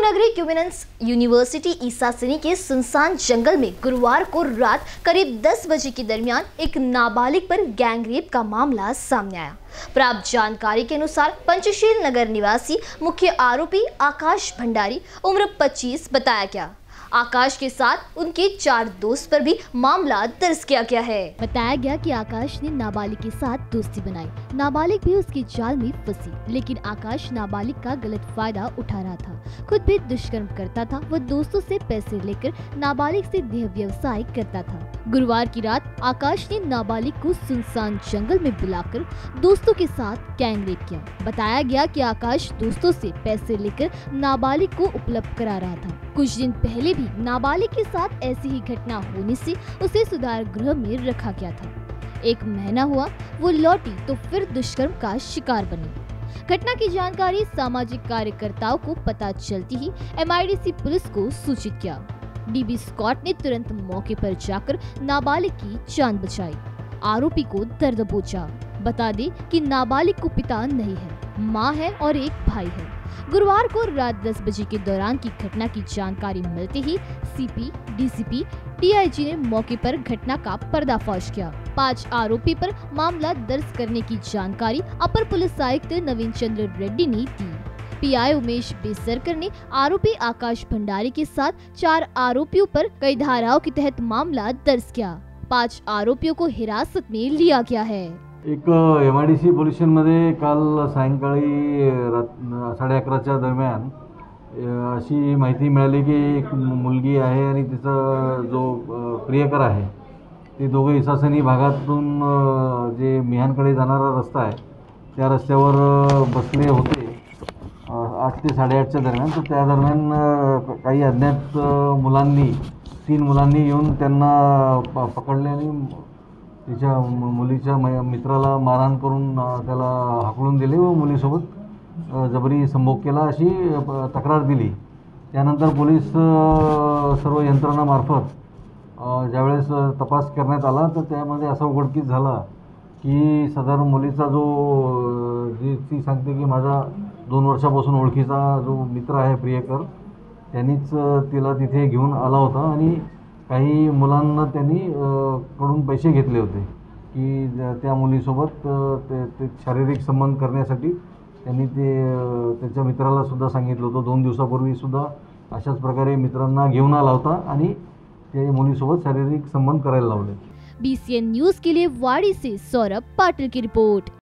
नगरी क्यूमिनेंस यूनिवर्सिटी ईसासनी के सुनसान जंगल में गुरुवार को रात करीब 10 बजे के दरमियान एक नाबालिग पर गैंगरेप का मामला सामने आया। प्राप्त जानकारी के अनुसार पंचशील नगर निवासी मुख्य आरोपी आकाश भंडारी उम्र 25 बताया गया। आकाश के साथ उनके 4 दोस्त पर भी मामला दर्ज किया गया है। बताया गया कि आकाश ने नाबालिग के साथ दोस्ती बनाई, नाबालिग भी उसके जाल में फंसी, लेकिन आकाश नाबालिग का गलत फायदा उठा रहा था। खुद भी दुष्कर्म करता था। वह दोस्तों से पैसे लेकर नाबालिग से देह व्यवसाय करता था। गुरुवार की रात आकाश ने नाबालिग को सुनसान जंगल में बुलाकर दोस्तों के साथ गैंगरेप किया। बताया गया कि आकाश दोस्तों से पैसे लेकर नाबालिग को उपलब्ध करा रहा था। कुछ दिन पहले भी नाबालिग के साथ ऐसी ही घटना होने से उसे सुधार गृह में रखा गया था। 1 महीना हुआ, वो लौटी तो फिर दुष्कर्म का शिकार बनी। घटना की जानकारी सामाजिक कार्यकर्ताओं को पता चलती ही MIDC पुलिस को सूचित किया। DB स्कॉट ने तुरंत मौके पर जाकर नाबालिग की जान बचाई, आरोपी को दर्द पहुंचा। बता दें कि नाबालिग को पिता नहीं है, मां है और एक भाई है। गुरुवार को रात 10 बजे के दौरान की घटना की जानकारी मिलते ही CP, DCP, DIG ने मौके पर घटना का पर्दाफाश किया। 5 आरोपी पर मामला दर्ज करने की जानकारी अपर पुलिस आयुक्त नवीन चंद्र रेड्डी ने दी। PI उमेश बेसरकर ने आरोपी आकाश भंडारी के साथ 4 आरोपियों पर कई धाराओं के तहत मामला दर्ज किया। 5 आरोपियों को हिरासत में लिया गया है। एक MIDC पोलीस स्टेशनमध्ये काल सायंकाळी 11:30च्या दरम्यान अशी माहिती मिळाली की एक मुलगी आहे आणि तिचा जो प्रियकर आहे ते दोघे ईसासनी भागातून जे मिहानकडे जाणारा रस्ता आहे त्या रस्त्यावर बसले होते 8 ते 8:30च्या दरम्यान। तर त्या दरम्यान काही अज्ञात मुलांनी 3 मुलांनी येऊन त्यांना पकडले आणि तिच्या मुलीच्या मित्राला मारहाण करून त्याला हाकलून दिले व मुलीसोबत जबरी संभोग केला अशी तक्रार दिली। त्यानंतर पोलीस सर्व यंत्रणामार्फत ज्यावेळेस तपास करण्यात आला तर त्यामध्ये असा उघडकीस झाला की सदर मुलीचा जो ती सांगते की माझा 2 वर्षापासून ओळखीचा जो मित्र आहे प्रियकर त्यांनीच तिला तिथे घेऊन आला होता आणि काही मुलांना त्यांनी कडून पैसे घेतले होते की त्या मुलीसोबत ते शारीरिक संबंध करण्यासाठी त्यांनी त्याच्या मित्राला सुद्धा सांगितलं होतं। 2 दिवसापूर्वी सुद्धा अशाच प्रकारे मित्रांना घेऊन आला होता आणि त्या मुलीसोबत शारीरिक संबंध करायला लावले। BCN न्यूज के लिए वाड़ी से सौरभ पाटिल की रिपोर्ट।